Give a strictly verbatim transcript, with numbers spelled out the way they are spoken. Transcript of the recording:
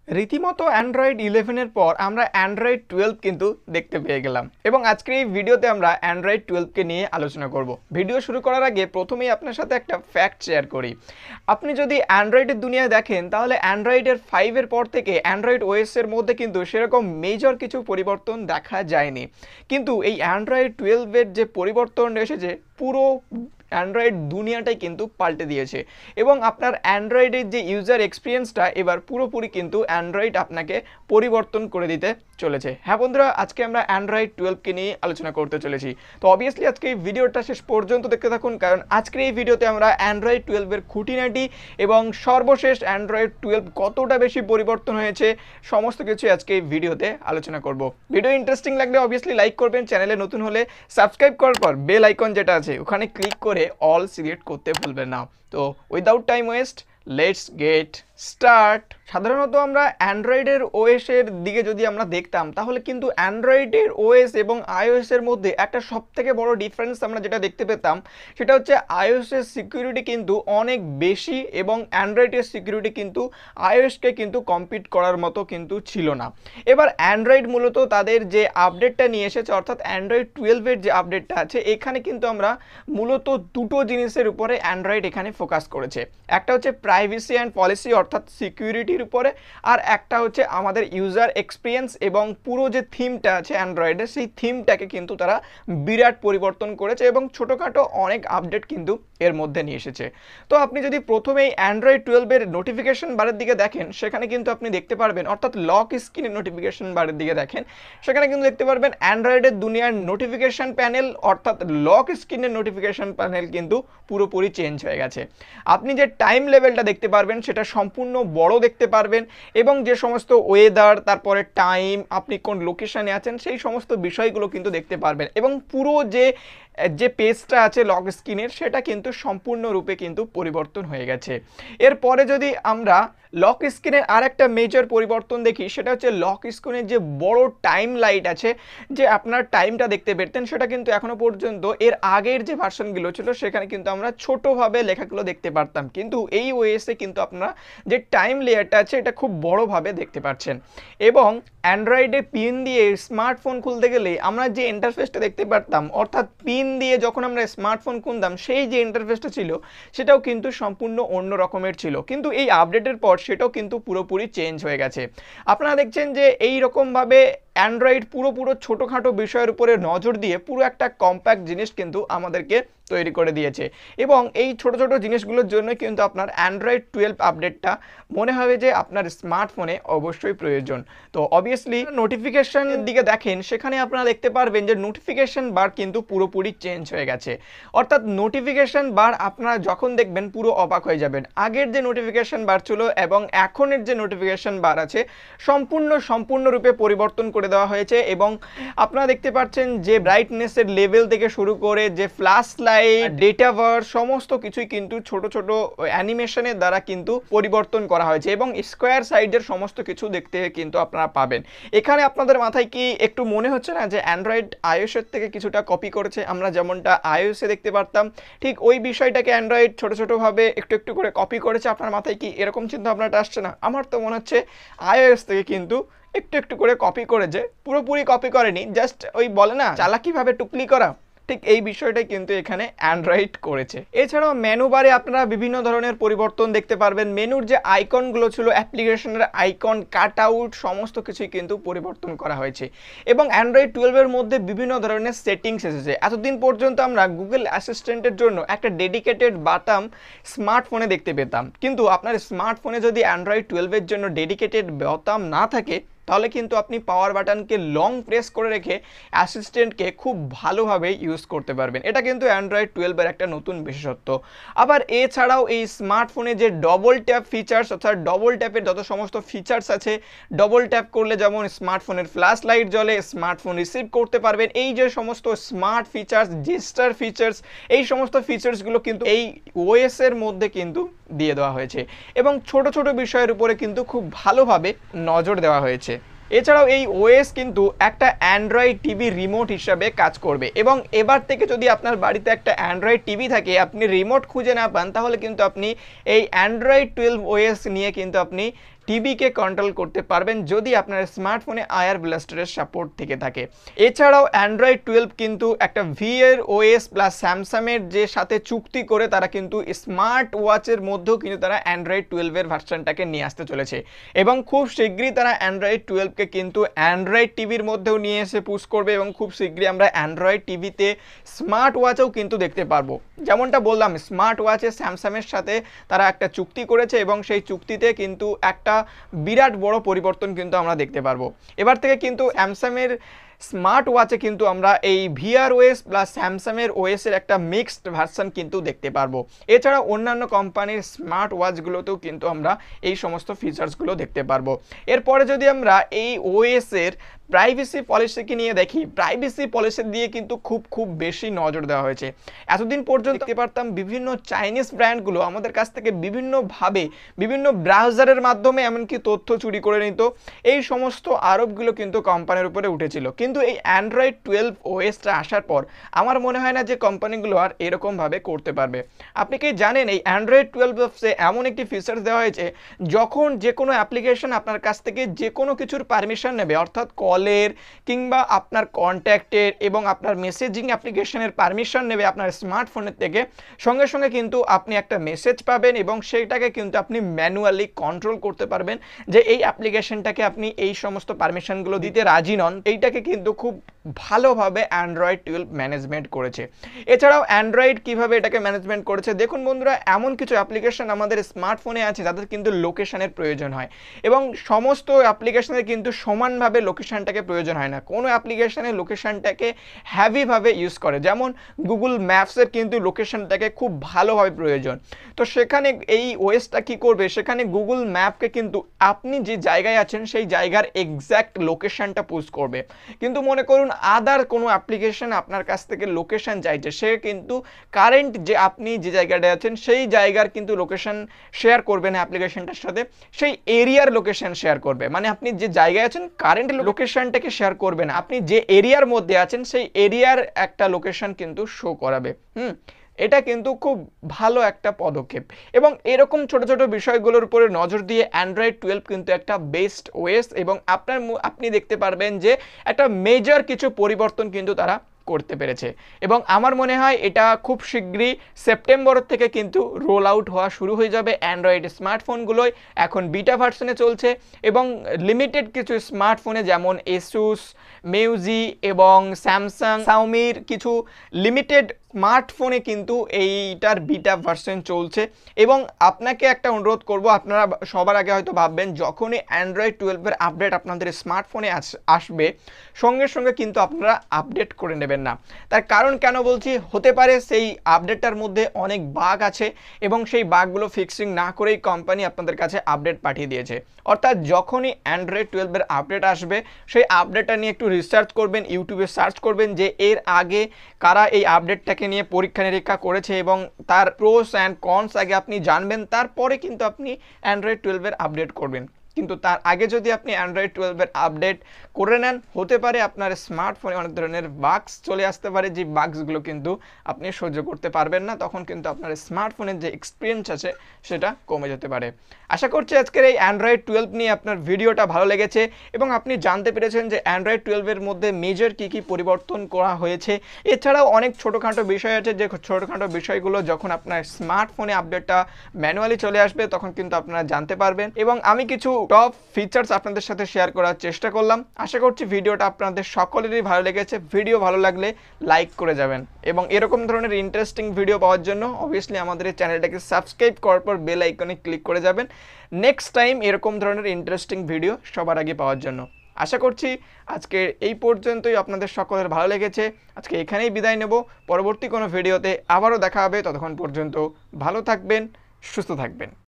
রীতিমতো অ্যান্ড্রয়েড ইলেভেনের পর আমরা অ্যান্ড্রয়েড টুয়েলভ কিন্তু দেখতে পেয়ে গেলাম এবং আজকের এই ভিডিওতে আমরা অ্যান্ড্রয়েড টুয়েলভকে নিয়ে আলোচনা করব। ভিডিও শুরু করার আগে প্রথমেই আপনার সাথে একটা ফ্যাক্ট শেয়ার করি। আপনি যদি অ্যান্ড্রয়েডের দুনিয়ায় দেখেন তাহলে অ্যান্ড্রয়েডের ফাইভের পর থেকে অ্যান্ড্রয়েড ওএসের মধ্যে কিন্তু সেরকম মেজর কিছু পরিবর্তন দেখা যায়নি, কিন্তু এই অ্যান্ড্রয়েড টুয়েলভের যে পরিবর্তন এসেছে পুরো অ্যান্ড্রয়েড দুনিয়াটাই কিন্তু পাল্টে দিয়েছে এবং আপনার অ্যান্ড্রয়েডের যে ইউজার এক্সপিরিয়েন্সটা এবার পুরোপুরি কিন্তু অ্যান্ড্রয়েড আপনাকে পরিবর্তন করে দিতে চলেছে। হ্যাঁ বন্ধুরা, আজকে আমরা অ্যান্ড্রয়েড টুয়েলভকে নিয়ে আলোচনা করতে চলেছি। তো অবভিয়াসলি আজকে এই ভিডিওটা শেষ পর্যন্ত দেখতে থাকুন, কারণ আজকের এই ভিডিওতে আমরা অ্যান্ড্রয়েড টুয়েলভের খুঁটিনাটি এবং সর্বশেষ অ্যান্ড্রয়েড টুয়েলভ কতটা বেশি পরিবর্তন হয়েছে সমস্ত কিছু আজকে এই ভিডিওতে আলোচনা করব। ভিডিও ইন্টারেস্টিং লাগলে অবভিয়াসলি লাইক করবেন, চ্যানেলে নতুন হলে সাবস্ক্রাইব করার পর বেল আইকন যেটা আছে ওখানে ক্লিক করে অল সিলেক্ট করতে ভুলবেন না। তো without time waste let's get start. সাধারণত আমরা অ্যান্ড্রয়েডের ওএস এর দিকে যদি আমরা দেখতাম তাহলে কিন্তু অ্যান্ড্রয়েডের ওএস এবং আইওএস এর মধ্যে একটা সবথেকে বড় ডিফারেন্স আমরা যেটা দেখতে পেতাম সেটা হচ্ছে আইওএস এর সিকিউরিটি কিন্তু অনেক বেশি এবং অ্যান্ড্রয়েডের সিকিউরিটি কিন্তু আইওএসকে কিন্তু কম্পিট করার মতো কিন্তু ছিল না। এবার অ্যান্ড্রয়েড মূলত তাদের যে আপডেটটা নিয়ে এসেছে, অর্থাৎ অ্যান্ড্রয়েড টুয়েলভের যে আপডেটটা আছে, এখানে কিন্তু আমরা মূলত দুটো জিনিসের উপরে অ্যান্ড্রয়েড এখানে ফোকাস করেছে। একটা হচ্ছে প্রাইভেসি অ্যান্ড পলিসি অর্থাৎ সিকিউরিটির উপরে, আর একটা হচ্ছে আমাদের ইউজার এক্সপিরিয়েন্স এবং পুরো যে থিমটা আছে অ্যান্ড্রয়েডের সেই থিমটাকে কিন্তু তারা বিরাট পরিবর্তন করেছে এবং ছোটোখাটো অনেক আপডেট কিন্তু এর মধ্যে নিয়ে এসেছে। তো আপনি যদি প্রথমেই অ্যান্ড্রয়েড টুয়েলভের নোটিফিকেশন বারের দিকে দেখেন সেখানে কিন্তু আপনি দেখতে পারবেন, অর্থাৎ লক স্ক্রিনের নোটিফিকেশন বারের দিকে দেখেন সেখানে কিন্তু দেখতে পারবেন অ্যান্ড্রয়েডের দুনিয়ার নোটিফিকেশন প্যানেল অর্থাৎ লক স্ক্রিনের নোটিফিকেশন প্যানেল কিন্তু পুরোপুরি চেঞ্জ হয়ে গেছে। আপনি যে টাইম লেভেলটা দেখতে পারবেন সেটা সম্পূর্ণ বড় দেখতে পারবেন এবং যে সমস্ত ওয়েদার, তারপরে টাইম, আপনি কোন লোকেশনে আছেন সেই সমস্ত বিষয়গুলো কিন্তু দেখতে পারবেন এবং পুরো যে যে পেজটা আছে লক স্ক্রিনের সেটা কিন্তু সম্পূর্ণরূপে কিন্তু পরিবর্তন হয়ে গেছে। এরপরে যদি আমরা লক স্ক্রিনের আর একটা মেজর পরিবর্তন দেখি সেটা হচ্ছে লক স্ক্রিনের যে বড় টাইম লাইট আছে, যে আপনার টাইমটা দেখতে পেতেন সেটা কিন্তু এখনো পর্যন্ত এর আগের যে ভার্সনগুলো ছিল সেখানে কিন্তু আমরা ছোটোভাবে লেখাগুলো দেখতে পারতাম, কিন্তু এই ওএসে কিন্তু আপনারা যে টাইম লেয়ারটা আছে এটা খুব বড়োভাবে দেখতে পাচ্ছেন। এবং অ্যান্ড্রয়েডে পিন দিয়ে স্মার্টফোন খুলতে গেলে আমরা যে ইন্টারফেসটা দেখতে পারতাম, অর্থাৎ পিন দিয়ে যখন আমরা স্মার্টফোন খুলতাম সেই যে ইন্টারফেসটা ছিল সেটাও কিন্তু সম্পূর্ণ অন্য রকমের ছিল, কিন্তু এই আপডেটের পর সেটাও কিন্তু পুরোপুরি চেঞ্জ হয়ে গেছে। আপনারা দেখছেন যে এই রকমভাবে অ্যান্ড্রয়েড পুরো পুরো ছোটোখাটো বিষয়ের উপরে নজর দিয়ে পুরো একটা কম্প্যাক্ট জিনিস কিন্তু আমাদেরকে তৈরি করে দিয়েছে এবং এই ছোট ছোট জিনিসগুলোর জন্য কিন্তু আপনার অ্যান্ড্রয়েড টুয়েলভ আপডেটটা মনে হবে যে আপনার স্মার্টফোনে অবশ্যই প্রয়োজন। তো অবভিয়াসলি নোটিফিকেশনের দিকে দেখেন সেখানে আপনারা দেখতে পারবেন যে নোটিফিকেশন বার কিন্তু পুরোপুরি চেঞ্জ হয়ে গেছে, অর্থাৎ নোটিফিকেশন বার আপনারা যখন দেখবেন পুরো অবাক হয়ে যাবেন। আগের যে নোটিফিকেশন বার ছিল এবং এখনের যে নোটিফিকেশন বার আছে সম্পূর্ণ সম্পূর্ণরূপে পরিবর্তন করে দেওয়া হয়েছে এবং আপনারা দেখতে পাচ্ছেন যে ব্রাইটনেসের লেভেল থেকে শুরু করে যে ফ্ল্যাশ লাইট, ডেটা ভার সমস্ত কিছুই কিন্তু ছোট ছোট অ্যানিমেশনের দ্বারা কিন্তু পরিবর্তন করা হয়েছে এবং স্কোয়ার সাইডের সমস্ত কিছু দেখতে কিন্তু আপনারা পাবেন। এখানে আপনাদের মাথায় কি একটু মনে হচ্ছে না যে অ্যান্ড্রয়েড আইওএসের থেকে কিছুটা কপি করেছে? আমরা যেমনটা আইওএসে দেখতে পারতাম ঠিক ওই বিষয়টাকে অ্যান্ড্রয়েড ছোট ছোটোভাবে একটু একটু করে কপি করেছে। আপনার মাথায় কি এরকম চিন্তা ভাবনাটা আসছে না? আমার তো মনে হচ্ছে আইওএস থেকে কিন্তু একটু একটু করে কপি করেছে, পুরোপুরি কপি করেনি, জাস্ট ওই বলে না চালাকিভাবে টুকলি করা, ঠিক এই বিষয়টাই কিন্তু এখানে অ্যান্ড্রয়েড করেছে। এছাড়াও মেনু বারে আপনারা বিভিন্ন ধরনের পরিবর্তন দেখতে পারবেন। মেনুর যে আইকনগুলো ছিল, অ্যাপ্লিকেশনের আইকন, কাট আউট সমস্ত কিছুই কিন্তু পরিবর্তন করা হয়েছে এবং অ্যান্ড্রয়েড টুয়েলভের মধ্যে বিভিন্ন ধরনের সেটিংস এসেছে। এতদিন পর্যন্ত আমরা গুগল অ্যাসিস্ট্যান্টের জন্য একটা ডেডিকেটেড বাটাম স্মার্টফোনে দেখতে পেতাম, কিন্তু আপনার স্মার্টফোনে যদি অ্যান্ড্রয়েড টুয়েলভের জন্য ডেডিকেটেড বাটাম না থাকে তাহলে কিন্তু আপনি পাওয়ার বাটনকে লং প্রেস করে রেখে অ্যাসিস্ট্যান্টকে খুব ভালোভাবে ইউজ করতে পারবেন। এটা কিন্তু অ্যান্ড্রয়েড টুয়েলভের একটা নতুন বিশেষত্ব। আবার এছাড়াও এই স্মার্টফোনে যে ডবল ট্যাপ ফিচার্স, অর্থাৎ ডবল ট্যাপের যত সমস্ত ফিচার্স আছে, ডবল ট্যাপ করলে যেমন স্মার্টফোনের ফ্ল্যাশ লাইট জ্বলে, স্মার্টফোন রিসিভ করতে পারবেন, এই যে সমস্ত স্মার্ট ফিচার্স, জেস্টার ফিচার্স, এই সমস্ত ফিচার্সগুলো কিন্তু এই ওএস এর মধ্যে কিন্তু দিয়ে দেওয়া হয়েছে এবং ছোট ছোট বিষয়ের উপরে কিন্তু খুব ভালোভাবে নজর দেওয়া হয়েছে। এছাড়াও এই ওএস কিন্তু একটা অ্যান্ড্রয়েড টিভি রিমোট হিসাবে কাজ করবে এবং এবার থেকে যদি আপনার বাড়িতে একটা অ্যান্ড্রয়েড টিভি থাকে, আপনি রিমোট খুঁজে না পান, তাহলে কিন্তু আপনি এই অ্যান্ড্রয়েড টুয়েলভ ওএস নিয়ে কিন্তু আপনি টিভিকে কন্ট্রোল করতে পারবেন যদি আপনার স্মার্টফোনে আয়ার ব্লাস্টারের সাপোর্ট থেকে থাকে। এছাড়াও অ্যান্ড্রয়েড টুয়েলভ কিন্তু একটা ভিএর ওএস প্লাস স্যামসাংয়ের যে সাথে চুক্তি করে তারা কিন্তু স্মার্ট ওয়াচের মধ্যেও কিন্তু তারা অ্যান্ড্রয়েড টুয়েলভের ভার্সনটাকে নিয়ে আসতে চলেছে এবং খুব শীঘ্রই তারা অ্যান্ড্রয়েড টুয়েলভকে কিন্তু অ্যান্ড্রয়েড টিভির মধ্যেও নিয়ে এসে পুশ করবে এবং খুব শীঘ্রই আমরা অ্যান্ড্রয়েড টিভিতে স্মার্ট ওয়াচও কিন্তু দেখতে পারবো। যেমনটা বললাম, স্মার্ট ওয়াচে স্যামসাংয়ের সাথে তারা একটা চুক্তি করেছে এবং সেই চুক্তিতে কিন্তু একটা বিরাট বড় পরিবর্তন কিন্তু আমরা দেখতে পারবো। এবার থেকে কিন্তু স্যামসাংয়ের স্মার্ট ওয়াচে কিন্তু আমরা এই ভিআর ওএস প্লাস স্যামসাংয়ের ওএসের একটা মিক্সড ভার্সন কিন্তু দেখতে পারবো। এছাড়া অন্যান্য কোম্পানির স্মার্ট ওয়াচগুলোতেও কিন্তু আমরা এই সমস্ত ফিচার্সগুলো দেখতে পারবো। এরপরে যদি আমরা এই ওএসের প্রাইভেসি পলিসিকে নিয়ে দেখি, প্রাইভেসি পলিসি দিয়ে কিন্তু খুব খুব বেশি নজর দেওয়া হয়েছে। এতদিন পর্যন্ত দেখতে পারতাম বিভিন্ন চাইনিজ ব্র্যান্ডগুলো আমাদের কাছ থেকে বিভিন্নভাবে বিভিন্ন ব্রাউজারের মাধ্যমে এমনকি তথ্য চুরি করে নিত। এই সমস্ত আরোপগুলো কিন্তু কোম্পানির উপরে উঠেছিল, কিন্তু এই অ্যান্ড্রয়েড টুয়েলভ ওএসটা আসার পর আমার মনে হয় না যে কোম্পানিগুলো আর এরকমভাবে করতে পারবে। আপনি কি জানেন এই অ্যান্ড্রয়েড টুয়েলভ ওএসে এমন একটি ফিচার্স দেওয়া হয়েছে যখন যে কোনো অ্যাপ্লিকেশন আপনার কাছ থেকে যে কোনো কিছুর পারমিশন নেবে, অর্থাৎ কলের কিংবা আপনার কন্ট্যাক্টের এবং আপনার মেসেজিং অ্যাপ্লিকেশনের পারমিশন নেবে আপনার স্মার্টফোনের থেকে, সঙ্গে সঙ্গে কিন্তু আপনি একটা মেসেজ পাবেন এবং সেইটাকে কিন্তু আপনি ম্যানুয়ালি কন্ট্রোল করতে পারবেন যে এই অ্যাপ্লিকেশনটাকে আপনি এই সমস্ত পারমিশনগুলো দিতে রাজি নন। এইটাকে কিন্তু খুব ভালোভাবে অ্যান্ড্রয়েড টুয়েলভ ম্যানেজমেন্ট করেছে। এছাড়াও অ্যান্ড্রয়েড কিভাবে এটাকে ম্যানেজমেন্ট করেছে দেখুন বন্ধুরা, এমন কিছু অ্যাপ্লিকেশন আমাদের স্মার্টফোনে আছে যাদের কিন্তু লোকেশনের প্রয়োজন হয় এবং সমস্ত অ্যাপ্লিকেশনের কিন্তু সমানভাবে লোকেশনটাকে প্রয়োজন হয় না। কোনো অ্যাপ্লিকেশনের লোকেশনটাকে হ্যাভিভাবে ইউজ করে, যেমন গুগল ম্যাপসের কিন্তু লোকেশনটাকে খুব ভালোভাবে প্রয়োজন। তো সেখানে এই ওএসটা কি করবে, সেখানে গুগল ম্যাপকে কিন্তু আপনি যে জায়গায় আছেন সেই জায়গার এক্স্যাক্ট লোকেশনটা পুশ করবে। কিন্তু মনে করুন আদার কোনো অ্যাপ্লিকেশন আপনার কাছ থেকে লোকেশন চাইছে, সে কিন্তু কারেন্ট যে আপনি যে জায়গাটায় আছেন সেই জায়গার কিন্তু লোকেশন শেয়ার করবে না অ্যাপ্লিকেশনটার সাথে, সেই এরিয়ার লোকেশন শেয়ার করবে। মানে আপনি যে জায়গায় আছেন কারেন্ট লোকেশনটাকে শেয়ার করবে না, আপনি যে এরিয়ার মধ্যে আছেন সেই এরিয়ার একটা লোকেশন কিন্তু শো করাবে। হুম এটা কিন্তু খুব ভালো একটা পদক্ষেপ এবং এরকম ছোট ছোট বিষয়গুলোর উপরে নজর দিয়ে অ্যান্ড্রয়েড টুয়েলভ কিন্তু একটা বেস্ট ওএস এবং আপনার আপনি দেখতে পারবেন যে একটা মেজর কিছু পরিবর্তন কিন্তু তারা করতে পেরেছে এবং আমার মনে হয় এটা খুব শীঘ্রই সেপ্টেম্বর থেকে কিন্তু রোল আউট হওয়া শুরু হয়ে যাবে অ্যান্ড্রয়েড স্মার্টফোনগুলোয়। এখন বিটা ভার্সনে চলছে এবং লিমিটেড কিছু স্মার্টফোনে যেমন এসুস, মিউজি এবং স্যামসাং, শাওমির কিছু লিমিটেড স্মার্টফোনে কিন্তু এইটার বিটা ভার্সন চলছে এবং আপনাকে একটা অনুরোধ করব, আপনারা সবার আগে হয়তো ভাববেন যখনই অ্যান্ড্রয়েড টুয়েলভের আপডেট আপনাদের স্মার্টফোনে আসবে সঙ্গে সঙ্গে কিন্তু আপনারা আপডেট করে নেবেন না। তার কারণ কেন বলছি, হতে পারে সেই আপডেটটার মধ্যে অনেক বাগ আছে এবং সেই বাগগুলো ফিক্সিং না করেই কোম্পানি আপনাদের কাছে আপডেট পাঠিয়ে দিয়েছে। অর্থাৎ যখনই অ্যান্ড্রয়েড টুয়েলভের আপডেট আসবে সেই আপডেটটা নিয়ে একটু রিসার্চ করবেন, ইউটিউবে সার্চ করবেন যে এর আগে কারা এই আপডেটটাকে নিয়ে পরীক্ষা নিরীক্ষা করেছে এবং তার প্রোস অ্যান্ড কনস আগে আপনি জানবেন, তারপরে কিন্তু আপনি অ্যান্ড্রয়েড টুয়েলভের আপডেট করবেন। কিন্তু তার আগে যদি আপনি অ্যান্ড্রয়েড টুয়েলভের আপডেট করে নেন, হতে পারে আপনার স্মার্টফোনে অনেক ধরনের বাগস চলে আসতে পারে, যে বাগসগুলো কিন্তু আপনি সহ্য করতে পারবেন না, তখন কিন্তু আপনার স্মার্টফোনের যে এক্সপিরিয়েন্স আছে সেটা কমে যেতে পারে। আশা করছি আজকের এই অ্যান্ড্রয়েড টুয়েলভ নিয়ে আপনার ভিডিওটা ভালো লেগেছে এবং আপনি জানতে পেরেছেন যে অ্যান্ড্রয়েড টুয়েলভের মধ্যে মেজর কী কী পরিবর্তন করা হয়েছে। এছাড়াও অনেক ছোটোখাটো বিষয় আছে যে ছোটোখাটো বিষয়গুলো যখন আপনার স্মার্টফোনে আপডেটটা ম্যানুয়ালি চলে আসবে তখন কিন্তু আপনারা জানতে পারবেন এবং আমি কিছু টপ ফিচার্স আপনাদের সাথে শেয়ার করার চেষ্টা করলাম। আশা করছি ভিডিওটা আপনাদের সকলেরই ভালো লেগেছে। ভিডিও ভালো লাগলে লাইক করে যাবেন এবং এরকম ধরনের ইন্টারেস্টিং ভিডিও পাওয়ার জন্য অবভিয়াসলি আমাদের এই চ্যানেলটাকে সাবস্ক্রাইব করার পর বেল আইকনে ক্লিক করে যাবেন নেক্সট টাইম এরকম ধরনের ইন্টারেস্টিং ভিডিও সবার আগে পাওয়ার জন্য। আশা করছি আজকে এই পর্যন্তই আপনাদের সকলের ভালো লেগেছে। আজকে এখানেই বিদায় নেব, পরবর্তী কোনো ভিডিওতে আবারও দেখা হবে। ততক্ষণ পর্যন্ত ভালো থাকবেন, সুস্থ থাকবেন।